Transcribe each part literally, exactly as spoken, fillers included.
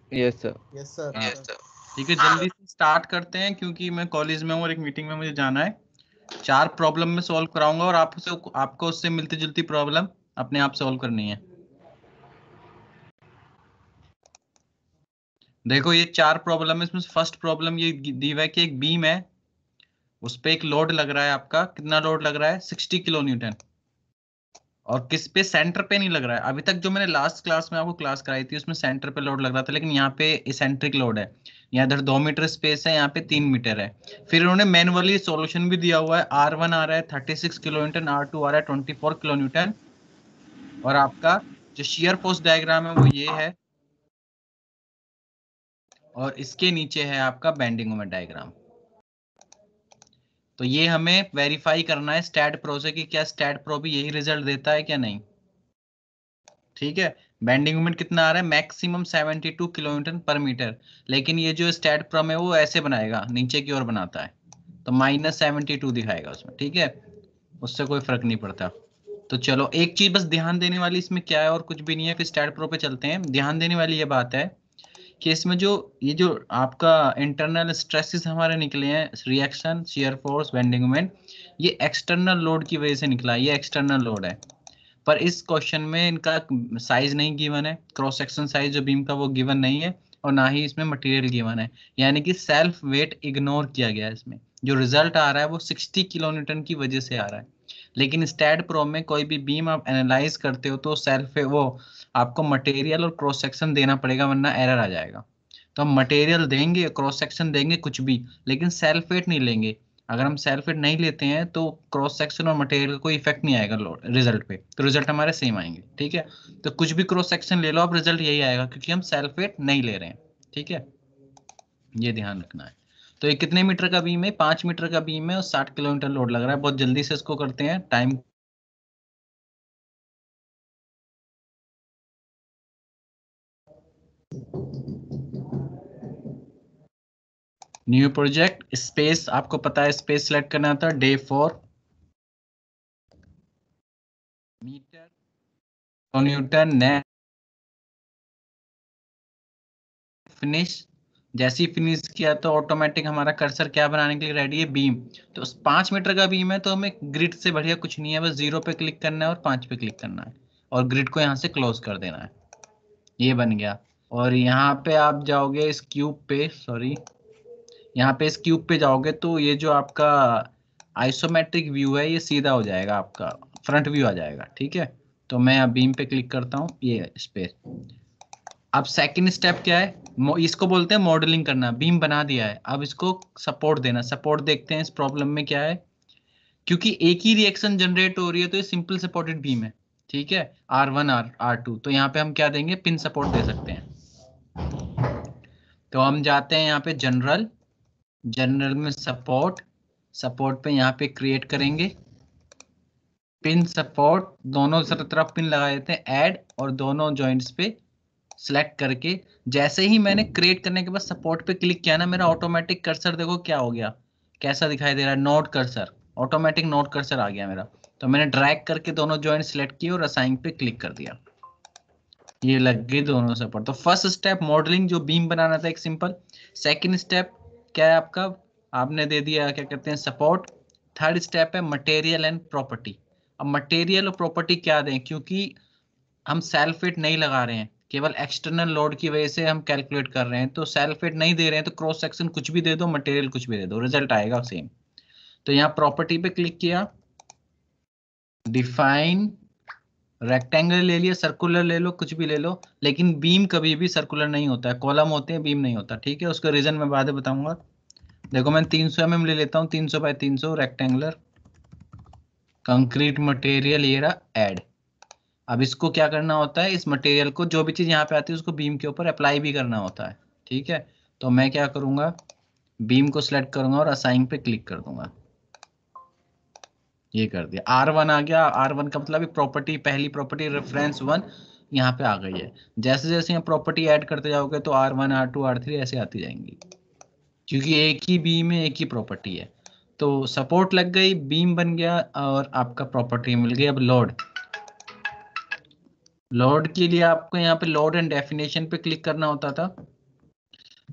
Yes sir. Yes sir. Yes sir. ठीक है, जल्दी से स्टार्ट करते हैं क्योंकि मैं कॉलेज में हूँ और एक मीटिंग में मुझे जाना है। चार प्रॉब्लम में सॉल्व कराऊंगा और आपसे आपको उससे मिलती जुलती प्रॉब्लम अपने आप सॉल्व करनी है। देखो ये चार प्रॉब्लम है, इसमें फर्स्ट प्रॉब्लम ये दी हुआ है कि एक बीम है, उस पे एक लोड लग रहा है। आपका कितना लोड लग रहा है? साठ किलो न्यूटन। और किस पे? सेंटर पे नहीं लग रहा है। अभी तक जो मैंने लास्ट क्लास में आपको क्लास कराई थी उसमें सेंटर पे लोड लग रहा था, लेकिन यहाँ पे इसेंट्रिक लोड है। यहाँ इधर दो मीटर स्पेस है, यहाँ पे तीन मीटर है। फिर उन्होंने मैनुअली सॉल्यूशन भी दिया हुआ है। आर वन आ रहा है thirty six kilo newton, R two आ रहा है ट्वेंटी फोर किलो न्यूटन, और आपका जो शियर फोर्स डायग्राम है वो ये है, और इसके नीचे है आपका बेंडिंग मोमेंट डायग्राम। तो ये हमें वेरीफाई करना है स्टैट प्रो से कि क्या स्टैट प्रो भी यही रिजल्ट देता है क्या नहीं। ठीक है, बेंडिंग मोमेंट कितना आ रहा है? मैक्सिमम बहत्तर किलो न्यूटन पर मीटर, लेकिन ये जो स्टैट प्रो है वो ऐसे बनाएगा, नीचे की ओर बनाता है, तो माइनस सेवेंटी टू दिखाएगा उसमें। ठीक है, उससे कोई फर्क नहीं पड़ता। तो चलो एक चीज बस ध्यान देने वाली इसमें क्या है, और कुछ भी नहीं है, फिर स्टैट प्रो पे चलते हैं। ध्यान देने वाली ये बात है कि इसमें जो ये जो आपका इंटरनल स्ट्रेसेस हमारे निकले हैं, reaction, shear force, bending moment, ये एक्सटर्नल लोड की वजह से निकला है, ये एक्सटर्नल लोड है। पर इस क्वेश्चन में इनका साइज नहीं गिवन है, क्रॉस सेक्शन साइज जो बीम का वो गिवन नहीं है, और ना ही इसमें मटेरियल गिवन है, यानी कि सेल्फ वेट इग्नोर किया गया है। इसमें जो रिजल्ट आ रहा है वो साठ किलो न्यूटन की वजह से आ रहा है। लेकिन स्टैट प्रो में कोई भी बीम आप एनालाइज करते हो तो सेल्फ वो आपको मटेरियल और क्रॉस सेक्शन देना पड़ेगा, वरना एरर आ जाएगा। तो हम मटेरियल देंगे, क्रॉस सेक्शन देंगे, कुछ भी, लेकिन सेल्फ वेट नहीं लेंगे। अगर हम सेल्फ वेट नहीं लेते हैं तो क्रॉस सेक्शन और मटेरियल का कोई इफेक्ट नहीं आएगा रिजल्ट पे, तो रिजल्ट हमारे सेम आएंगे। ठीक है, तो कुछ भी क्रॉस सेक्शन ले लो आप, रिजल्ट यही आएगा क्योंकि हम सेल्फ वेट नहीं ले रहे हैं। ठीक है, ये ध्यान रखना है। तो ये कितने मीटर का बीम है? पांच मीटर का बीम है और साठ किलोमीटर लोड लग रहा है। बहुत जल्दी से इसको करते हैं, टाइम न्यू प्रोजेक्ट। स्पेस आपको पता है, स्पेस सेलेक्ट करना था, day four, metre newton, net, finish. जैसे ही फिनिश किया तो ऑटोमेटिक हमारा कर्सर क्या बनाने के लिए रेडी है? बीम। तो पांच मीटर का बीम है तो हमें ग्रिड से बढ़िया कुछ नहीं है, बस जीरो पे क्लिक करना है और पांच पे क्लिक करना है, और ग्रिड को यहाँ से क्लोज कर देना है। ये बन गया। और यहाँ पे आप जाओगे इस क्यूब पे, सॉरी, यहाँ पे इस क्यूब पे जाओगे तो ये जो आपका आइसोमेट्रिक व्यू है ये सीधा हो जाएगा, आपका फ्रंट व्यू आ जाएगा। ठीक है, तो मैं अब बीम पे क्लिक करता हूँ, ये इस पे। अब सेकंड स्टेप क्या है? इसको बोलते हैं मॉडलिंग करना। बीम बना दिया है, अब इसको सपोर्ट देना। सपोर्ट देखते हैं इस प्रॉब्लम में क्या है। क्योंकि एक ही रिएक्शन जनरेट हो रही है तो ये सिंपल सपोर्टेड बीम है। ठीक है, R one R R two, तो यहाँ पे हम क्या देंगे? पिन सपोर्ट दे सकते हैं। तो हम जाते हैं यहाँ पे जनरल, जनरल में सपोर्ट, सपोर्ट पे यहाँ पे क्रिएट करेंगे पिन सपोर्ट, दोनों तरफ पिन लगा देते हैं, ऐड, और दोनों जॉइंट्स पे सिलेक्ट करके जैसे ही मैंने क्रिएट करने के बाद सपोर्ट पे क्लिक किया ना, मेरा ऑटोमेटिक कर्सर देखो क्या हो गया, कैसा दिखाई दे रहा है? Node cursor, automatic node cursor आ गया मेरा। तो मैंने ड्रैग करके दोनों जॉइंट सिलेक्ट किए और असाइन पे क्लिक कर दिया, ये लग गई दोनों सपोर्ट। तो फर्स्ट स्टेप मॉडलिंग, जो बीम बनाना था, एक सिंपल। सेकंड स्टेप क्या है आपका? आपने दे दिया क्या कहते हैं? सपोर्ट। थर्ड स्टेप है मटेरियल एंड प्रॉपर्टी। अब मटेरियल और प्रॉपर्टी क्या दें, क्योंकि हम सेल्फ वेट नहीं लगा रहे हैं, केवल एक्सटर्नल लोड की वजह से हम कैलकुलेट कर रहे हैं, तो सेल्फ वेट नहीं दे रहे हैं तो क्रॉस सेक्शन कुछ भी दे दो, मटेरियल कुछ भी दे दो, रिजल्ट आएगा सेम। तो यहाँ प्रॉपर्टी पे क्लिक किया, डिफाइन रेक्टेंगल ले लिया, सर्कुलर ले लो, कुछ भी ले लो, लेकिन बीम कभी भी सर्कुलर नहीं होता है, कॉलम होते हैं, बीम नहीं होता। ठीक है, उसका रीजन मैं बाद में बताऊंगा। देखो मैं तीन सौ एम एम ले लेता हूँ, तीन सौ बाय तीन सौ रेक्टेंगुलर कंक्रीट मटेरियल, ये रहा ऐड। अब इसको क्या करना होता है? इस मटेरियल को, जो भी चीज यहाँ पे आती है उसको बीम के ऊपर अप्लाई भी करना होता है। ठीक है, तो मैं क्या करूंगा? बीम को सिलेक्ट करूंगा और असाइन पे क्लिक कर दूंगा, ये कर दिया। आर वन आ गया। आर वन का मतलब प्रॉपर्टी, पहली प्रॉपर्टी रेफरेंस वन यहाँ पे आ गई है। जैसे जैसे यहाँ प्रॉपर्टी ऐड करते जाओगे तो R one R two R three ऐसे आती जाएंगी, क्योंकि एक ही बीम में एक ही प्रॉपर्टी है। तो सपोर्ट लग गई, बीम बन गया, और आपका प्रॉपर्टी मिल गई। अब लोड, लोड के लिए आपको यहाँ पे लोड एंड डेफिनेशन पे क्लिक करना होता था।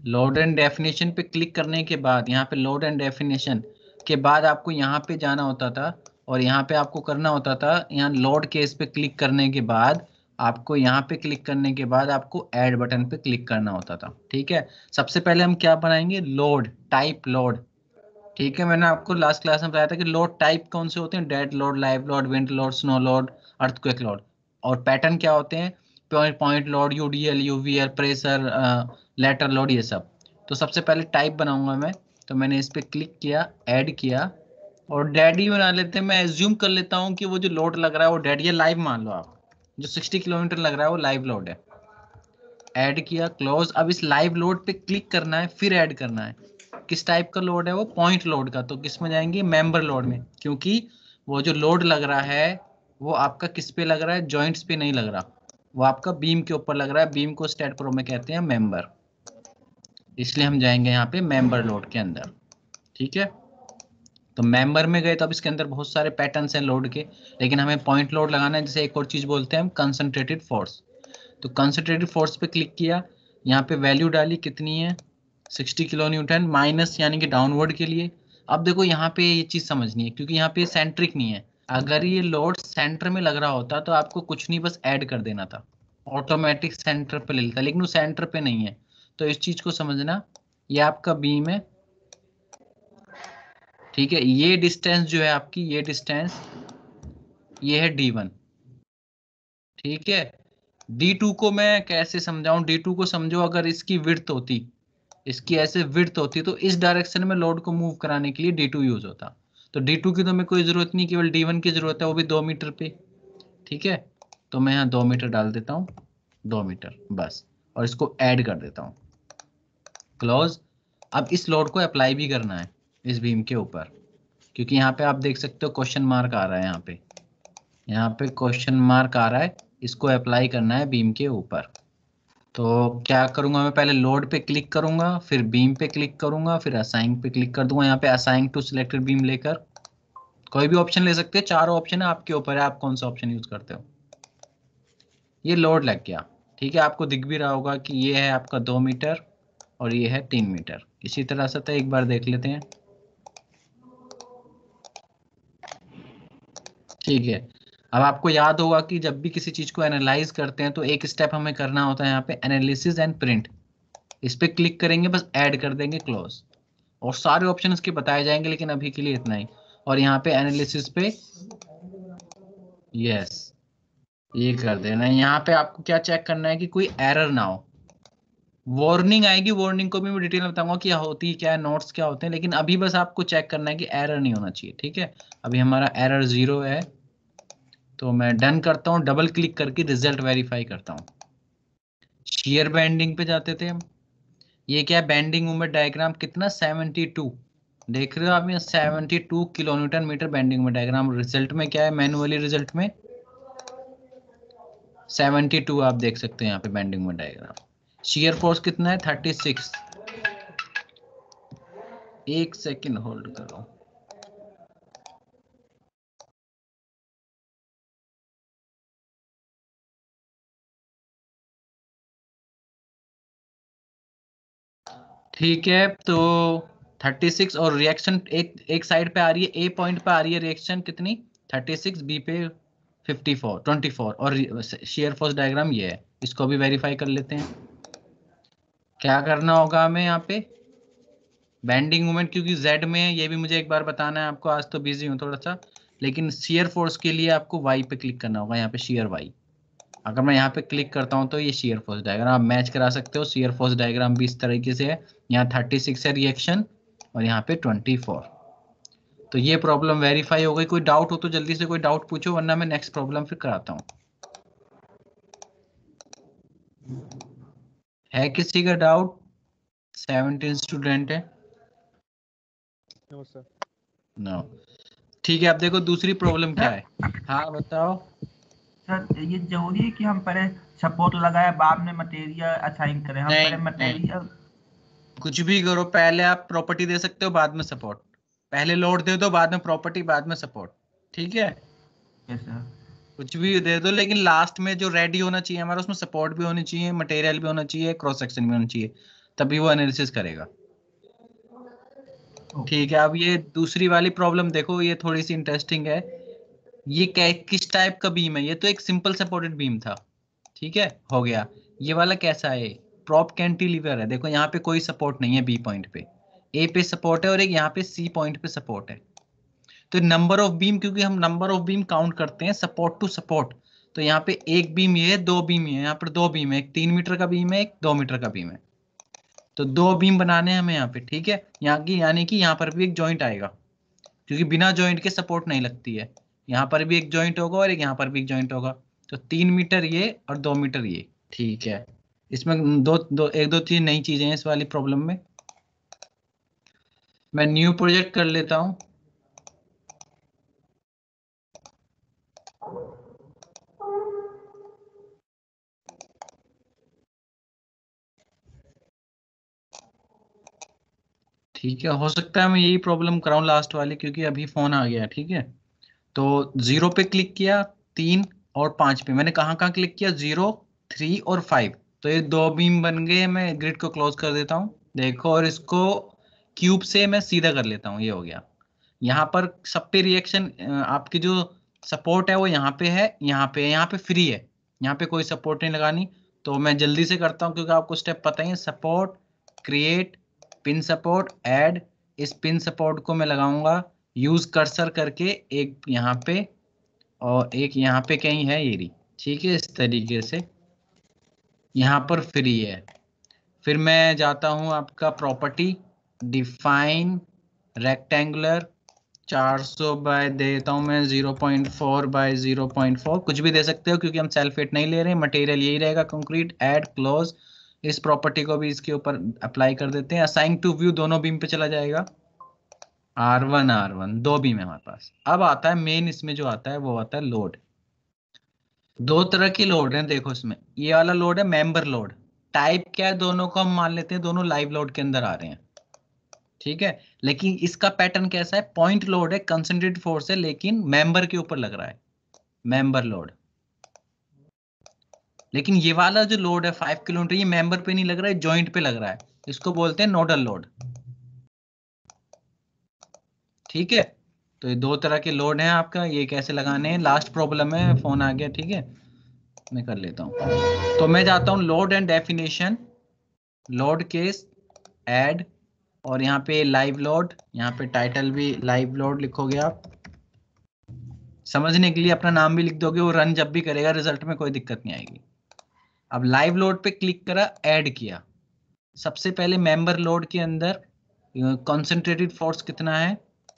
लोड एंड डेफिनेशन पे क्लिक करने के बाद यहाँ पे लोड एंड डेफिनेशन के बाद आपको यहाँ पे जाना होता था और यहाँ पे आपको करना होता था, यहाँ लोड केस पे क्लिक करने के बाद आपको यहाँ पे क्लिक करने के बाद आपको ऐड बटन पे क्लिक करना होता था। ठीक है, सबसे पहले हम क्या बनाएंगे, लोड टाइप लोड। ठीक है, मैंने आपको लास्ट क्लास में बताया था कि लोड टाइप कौन से होते हैं, dead load, live load, wind load, snow load, earthquake load. और पैटर्न क्या होते हैं, point point load, UDL, UVL, pressure, lateral load, ये सब। तो सबसे पहले टाइप बनाऊंगा मैं, तो मैंने इस पे क्लिक किया, ऐड किया और डेड ही बना लेते हैं। मैं एज्यूम कर लेता हूँ कि वो जो लोड लग रहा है वो डेड या लाइव मान लो आप, जो सिक्सटी किलोमीटर लग रहा है वो लाइव लोड है। ऐड किया, क्लोज। अब इस लाइव लोड पे क्लिक करना है, फिर ऐड करना है। किस टाइप का लोड है वो, पॉइंट लोड का। तो किस में जाएंगे, मेंबर लोड में, क्योंकि वो जो लोड लग रहा है वो आपका किस पे लग रहा है, जॉइंट्स पे नहीं लग रहा, वो आपका बीम के ऊपर लग रहा है। बीम को स्टैट प्रो में कहते हैं मेंबर, इसलिए हम जाएंगे यहाँ पे मेंबर लोड के अंदर। ठीक है, तो मेंबर में गए तो अब इसके अंदर बहुत सारे पैटर्न्स हैं लोड के, लेकिन हमें पॉइंट लोड लगाना है। जैसे एक और चीज बोलते हैं हम, कंसंट्रेटेड फोर्स। तो कंसंट्रेटेड फोर्स पे क्लिक किया, यहाँ पे वैल्यू डाली कितनी है, सिक्सटी किलो न्यूटन, माइनस यानी कि डाउनवर्ड के लिए। अब देखो यहाँ पे ये चीज समझनी है, क्योंकि यहाँ पे सेंट्रिक नहीं है। अगर ये लोड सेंटर में लग रहा होता तो आपको कुछ नहीं, बस ऐड कर देना था, ऑटोमेटिक सेंटर पे ले लेता, लेकिन वो सेंटर पे नहीं है। तो इस चीज को समझना, ये आपका बीम है। ठीक है, ये डिस्टेंस जो है आपकी, ये डिस्टेंस ये है डी वन। ठीक है, डी टू को मैं कैसे समझाऊं, डी टू को समझो, अगर इसकी विड्थ होती, इसकी ऐसे विड्थ होती तो इस डायरेक्शन में लोड को मूव कराने के लिए डी टू यूज होता। तो डी टू की तो हमें कोई जरूरत नहीं, केवल डी वन की जरूरत है, वो भी दो मीटर पे। ठीक है, तो मैं यहाँ दो मीटर डाल देता हूँ, दो मीटर बस, और इसको ऐड कर देता हूँ, क्लोज। अब इस लोड को अप्लाई भी करना है इस बीम के ऊपर, क्योंकि यहाँ पे आप देख सकते हो क्वेश्चन मार्क आ रहा है, यहाँ पे यहाँ पे क्वेश्चन मार्क आ रहा है, इसको अप्लाई करना है बीम के ऊपर। तो क्या करूंगा मैं, पहले लोड पे क्लिक करूंगा, फिर बीम पे क्लिक करूंगा, फिर असाइन पे क्लिक कर दूंगा। यहाँ पे असाइन टू सिलेक्टेड बीम लेकर कोई भी ऑप्शन ले सकते हैं, चारों ऑप्शन है, आपके ऊपर है आप कौन सा ऑप्शन यूज करते हो। ये लोड लग गया। ठीक है, आपको दिख भी रहा होगा कि ये है आपका दो मीटर और ये है तीन मीटर। इसी तरह से तो एक बार देख लेते हैं। ठीक है, अब आपको याद होगा कि जब भी किसी चीज को एनालाइज करते हैं तो एक स्टेप हमें करना होता है यहाँ पे, एनालिसिस एंड प्रिंट। इस पे क्लिक करेंगे, बस ऐड कर देंगे, क्लोज, और सारे ऑप्शन इसके बताए जाएंगे, लेकिन अभी के लिए इतना ही। और यहाँ पे एनालिसिस पे यस, ये कर देना है। यहाँ पे आपको क्या चेक करना है कि कोई एरर ना हो। वार्निंग आएगी, वार्निंग को भी मैं डिटेल में बताऊंगा कि होती क्या है, नोट्स क्या होते हैं, लेकिन अभी बस आपको चेक करना है कि एरर नहीं होना चाहिए। ठीक है, अभी हमारा एरर जीरो है, तो मैं डन करता हूँ, डबल क्लिक करके रिजल्ट वेरीफाई करता हूँ। शेयर बैंडिंग पे जाते थे हम, ये क्या है, बैंडिंग मोमेंट डायग्राम कितना, सेवेंटी टू। देख रहे हो आप, ये seventy two kilo newton metre bending moment diagram. Result में क्या है, मैनुअली रिजल्ट में सेवेंटी टू आप देख सकते हैं यहाँ पे bending moment diagram. Shear force कितना है, थर्टी सिक्स। एक सेकेंड होल्ड करो। ठीक है, तो थर्टी सिक्स और रिएक्शन एक एक साइड पे आ रही है, ए पॉइंट पे आ रही है रिएक्शन कितनी, थर्टी सिक्स, बी पे फिफ्टी फोर, ट्वेंटी फोर, और शेयर फोर्स डायग्राम ये है। इसको भी वेरीफाई कर लेते हैं। क्या करना होगा हमें यहाँ पे, बेंडिंग मोमेंट क्योंकि जेड में है, ये भी मुझे एक बार बताना है आपको, आज तो बिजी हूँ थोड़ा सा, लेकिन शेयर फोर्स के लिए आपको वाई पे क्लिक करना होगा, यहाँ पे शेयर वाई। अगर मैं यहाँ पे क्लिक करता हूँ तो ये शेयर फोर्स डायग्राम आप मैच करा सकते हो। शेयर फोर्स डायग्राम भी इस तरीके से है, यहाँ थर्टी सिक्स है रिएक्शन और यहाँ पे ट्वेंटी फोर। तो ये प्रॉब्लम वेरीफाई हो गई। कोई डाउट हो तो जल्दी से कोई डाउट पूछो, वरना मैं नेक्स्ट प्रॉब्लम फिर कराता हूँ। है किसी का डाउट? सेवनटीन स्टूडेंट है। No sir. नो, ठीक है। अब देखो दूसरी प्रॉब्लम क्या है। हाँ बताओ सर। ये जरूरी है कि हम पहले सपोर्ट लगाए बाद में मटेरियल असाइन करें? हम नहीं, पहले मटेरियल कुछ भी करो, पहले आप प्रॉपर्टी दे सकते हो, बाद में सपोर्ट। पहले लोड दे दो, बाद में प्रॉपर्टी, बाद में सपोर्ट। ठीक है, सर। कुछ भी दे दो, लेकिन लास्ट में जो रेडी होना चाहिए हमारा, उसमें सपोर्ट भी होनी चाहिए, मटेरियल भी होना चाहिए, क्रॉस सेक्शन भी होना चाहिए। तभी वो एनालिसिस करेगा। ठीक है, अब ये दूसरी वाली प्रॉब्लम देखो, ये थोड़ी सी इंटरेस्टिंग है। ये क्या किस टाइप का बीम है? ये तो एक सिंपल सपोर्टेड बीम था, ठीक है, हो गया। ये वाला कैसा है? प्रॉप कैंटिलीवर है। देखो यहाँ पे कोई सपोर्ट नहीं है, बी पॉइंट पे, ए पे सपोर्ट है और एक यहाँ पे सी पॉइंट पे सपोर्ट है। तो नंबर ऑफ बीम, क्योंकि हम नंबर ऑफ बीम काउंट करते हैं सपोर्ट टू सपोर्ट, तो यहाँ पे एक बीम ये है, दो बीम ये है, यहाँ पर दो बीम है, एक तीन मीटर का बीम है, एक दो मीटर का बीम है। तो दो बीम बनाने हैं हमें यहाँ पे, ठीक है। यहाँ की यानी कि यहाँ पर भी एक जॉइंट आएगा, क्योंकि बिना जॉइंट के सपोर्ट नहीं लगती है। यहाँ पर भी एक जॉइंट होगा और एक यहाँ पर भी एक जॉइंट होगा। तो तीन मीटर ये और दो मीटर ये, ठीक है। इसमें दो दो एक दो तीन नई चीजें हैं इस वाली प्रॉब्लम में। मैं न्यू प्रोजेक्ट कर लेता हूँ। ठीक है, हो सकता है मैं यही प्रॉब्लम कराऊं लास्ट वाली, क्योंकि अभी फोन आ गया, ठीक है। तो जीरो पे क्लिक किया, तीन और पांच पे मैंने कहाँ कहाँ क्लिक किया? जीरो, थ्री और फाइव। तो ये दो बीम बन गए। मैं ग्रिड को क्लोज कर देता हूँ, देखो, और इसको क्यूब से मैं सीधा कर लेता हूँ, ये हो गया। यहाँ पर सब पे रिएक्शन, आपकी जो सपोर्ट है वो यहाँ पे है, यहाँ पे यहाँ पे फ्री है, यहाँ पे कोई सपोर्ट नहीं लगानी। तो मैं जल्दी से करता हूँ क्योंकि आपको स्टेप पता ही है। Support, create, pin support, add. इस पिन सपोर्ट को मैं लगाऊंगा यूज कर्सर करके, एक यहाँ पे और एक यहाँ पे कहीं है ये रही, ठीक है। इस तरीके से यहाँ पर फ्री है। फिर मैं जाता हूँ आपका प्रॉपर्टी, डिफाइन रेक्टेंगुलर, चार सौ बाय देता हूँ मैं, zero point four by zero point four, कुछ भी दे सकते हो क्योंकि हम सल्फेट नहीं ले रहे हैं, मटेरियल यही रहेगा कंक्रीट। Add, close. इस प्रॉपर्टी को भी इसके ऊपर अप्लाई कर देते हैं। असाइन टू व्यू दोनों बीम पे चला जाएगा। आर वन आर वन दो बीम है हमारे पास। अब आता है मेन, इसमें जो आता है वो आता है लोड। दो तरह की लोड है देखो इसमें। ये वाला लोड है मेंबर लोड। टाइप क्या है दोनों को हम मान लेते हैं, दोनों लाइव लोड के अंदर आ रहे हैं, ठीक है। लेकिन इसका पैटर्न कैसा है? पॉइंट लोड है, कंसंट्रेटेड फोर्स है, लेकिन मेंबर के ऊपर लग रहा है, मेंबर लोड। लेकिन ये वाला जो लोड है फाइव किलोमीटर, ये मेंबर पे नहीं लग रहा है, जॉइंट पे लग रहा है। इसको बोलते हैं नोडल लोड, ठीक है। तो ये दो तरह के लोड हैं आपका, ये कैसे लगाने हैं, लास्ट प्रॉब्लम है, फोन आ गया, ठीक है, मैं कर लेता हूं। तो मैं जाता हूं load and definition, load case, add, और यहाँ पे लाइव लोड, यहाँ पे टाइटल भी लाइव लोड लिखोगे आप। समझने के लिए अपना नाम भी लिख दोगे, वो रन जब भी करेगा रिजल्ट में कोई दिक्कत नहीं आएगी। अब लाइव लोड पे क्लिक करा, ऐड किया। सबसे पहले मेंबर लोड के अंदर कंसंट्रेटेड फोर्स कितना है?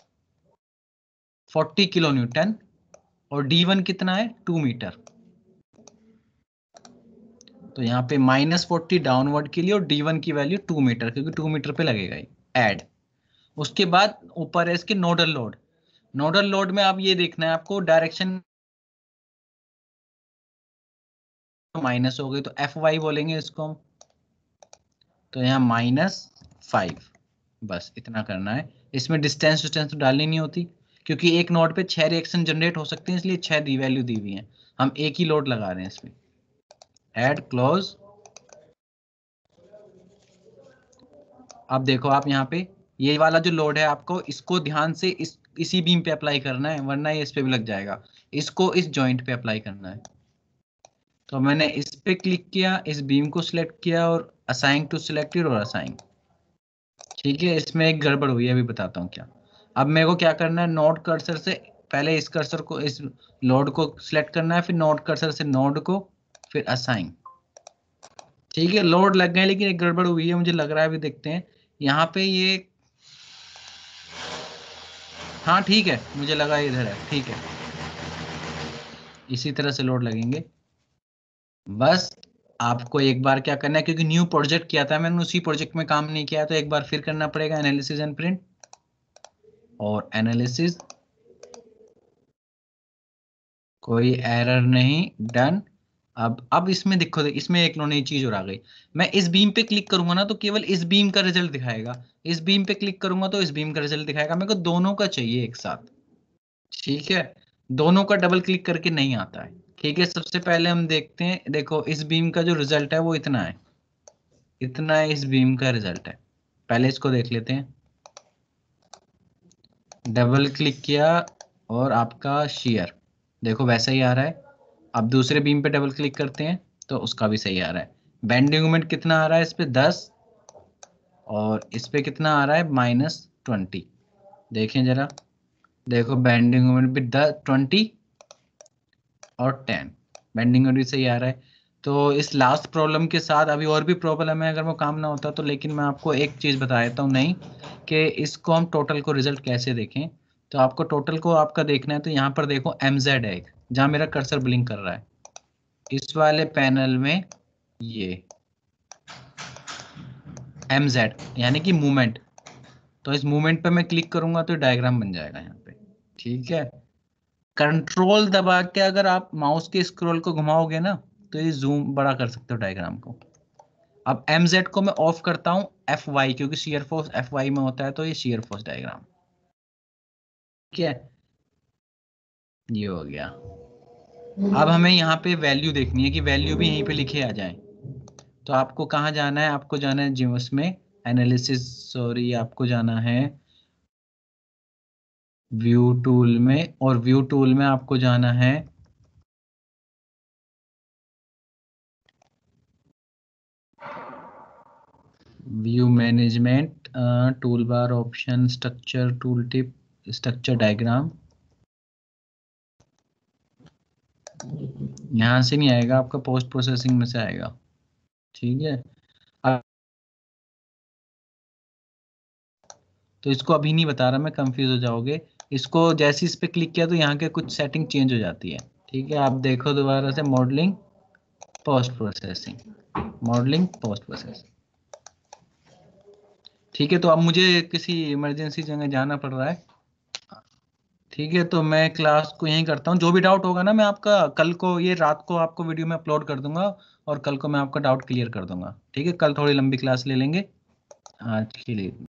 फोर्टी किलो न्यूटन, और डी वन कितना है? Two metre. तो यहाँ पे माइनस फोर्टी डाउनवर्ड के लिए, और डी वन की वैल्यू टू मीटर, क्योंकि टू मीटर पे लगेगा ही। ऐड। उसके बाद ऊपर है इसके नोडल लोड। नोडल लोड में आप ये देखना है आपको, डायरेक्शन माइनस हो गई तो एफ वाई बोलेंगे इसको हम। तो यहाँ माइनस फाइव, बस इतना करना है। इसमें डिस्टेंस डिस्टेंस तो डालनी नहीं होती, क्योंकि एक नोड पे छह रिएक्शन जनरेट हो सकते हैं, इसलिए छह दी वैल्यू दी हुई है। हम एक ही लोड लगा रहे हैं इसमें। Add, close. अब देखो आप यहाँ पे, ये वाला जो लोड है आपको इसको ध्यान से इस इसी बीम पे अप्लाई करना है, वरना ये इस पे भी लग जाएगा। इसको इस जॉइंट पे अप्लाई करना है। तो मैंने इस पे क्लिक किया, इस बीम को सिलेक्ट किया और असाइन टू सिलेक्टेड और असाइन, ठीक है। इसमें एक गड़बड़ हुई है, अभी बताता हूँ क्या। अब मेरे को क्या करना है, नोड कर्सर से पहले इस कर्सर को, इस लोड को सिलेक्ट करना है, फिर नोड कर्सर से नोड को, फिर असाइन, ठीक है। लोड लग गए, लेकिन एक गड़बड़ हुई है मुझे लग रहा है, अभी देखते हैं यहाँ पे ये। हाँ ठीक है, मुझे लगा इधर है, ठीक है। इसी तरह से लोड लगेंगे। बस आपको एक बार क्या करना है, क्योंकि न्यू प्रोजेक्ट किया था मैंने, उसी प्रोजेक्ट में काम नहीं किया, तो एक बार फिर करना पड़ेगा एनालिसिस एंड प्रिंट, और एनालिसिस, कोई एरर नहीं, डन। अब अब इसमें देखो, इसमें एक नई चीज और आ गई। मैं इस बीम पे क्लिक करूंगा ना तो केवल इस बीम का रिजल्ट दिखाएगा, इस बीम पे क्लिक करूंगा तो इस बीम का रिजल्ट दिखाएगा। मेरे को दोनों का चाहिए एक साथ, ठीक है। दोनों का डबल क्लिक करके नहीं आता है, ठीक है। सबसे पहले हम देखते हैं, देखो इस बीम का जो रिजल्ट है वो इतना है, इतना इस बीम का रिजल्ट है। पहले इसको देख लेते हैं। डबल क्लिक किया और आपका शेयर देखो वैसा ही आ रहा है। अब दूसरे बीम पे डबल क्लिक करते हैं तो उसका भी सही आ रहा है। बेंडिंग मोमेंट कितना आ रहा है इस पे दस, और इस पे कितना आ रहा है माइनस ट्वेंटी। देखें जरा, देखो बेंडिंग मोमेंट भी दस ट्वेंटी और टेन, बेंडिंग मोमेंट भी सही आ रहा है। तो इस लास्ट प्रॉब्लम के साथ अभी और भी प्रॉब्लम है अगर वो काम ना होता तो, लेकिन मैं आपको एक चीज बता देता हूँ नहीं कि इसको हम टोटल को रिजल्ट कैसे देखें। तो आपको टोटल को आपका देखना है तो यहाँ पर देखो एम जेड है एक, जहाँ मेरा कर्सर ब्लिंक कर रहा है इस वाले पैनल में, ये एम जेड यानी कि मूवमेंट। तो इस मूवमेंट पे मैं क्लिक करूंगा तो डायग्राम बन जाएगा यहाँ पे। ठीक है, कंट्रोल दबा के अगर आप माउस के स्क्रॉल को घुमाओगे ना तो ये जूम बड़ा कर सकते हो डायग्राम को। अब एम जेड को मैं ऑफ करता हूं एफ वाई, क्योंकि शेयर फोर्स एफ वाई में होता है तो ये शेयर फोर्स डायग्राम। ठीक है, ये हो गया। अब हमें यहाँ पे वैल्यू देखनी है कि वैल्यू भी यहीं पे लिखे आ जाए। तो आपको कहाँ जाना है, आपको जाना है जिम्स में एनालिसिस, सॉरी आपको जाना है व्यू टूल में, और व्यू टूल में आपको जाना है view management, tool bar option, structure tool tip, structure diagram. यहाँ से नहीं आएगा, आपका पोस्ट प्रोसेसिंग में से आएगा। ठीक है, अब तो इसको अभी नहीं बता रहा मैं, कंफ्यूज हो जाओगे। इसको जैसे इस पे क्लिक किया तो यहाँ के कुछ सेटिंग चेंज हो जाती है। ठीक है, आप देखो दोबारा से modelling post processing, modelling post processing. ठीक है, तो अब मुझे किसी इमरजेंसी जगह जाना पड़ रहा है। ठीक है, तो मैं क्लास को यहीं करता हूँ। जो भी डाउट होगा ना मैं आपका कल को, ये रात को आपको वीडियो में अपलोड कर दूंगा और कल को मैं आपका डाउट क्लियर कर दूंगा। ठीक है, कल थोड़ी लंबी क्लास ले लेंगे आज के लिए।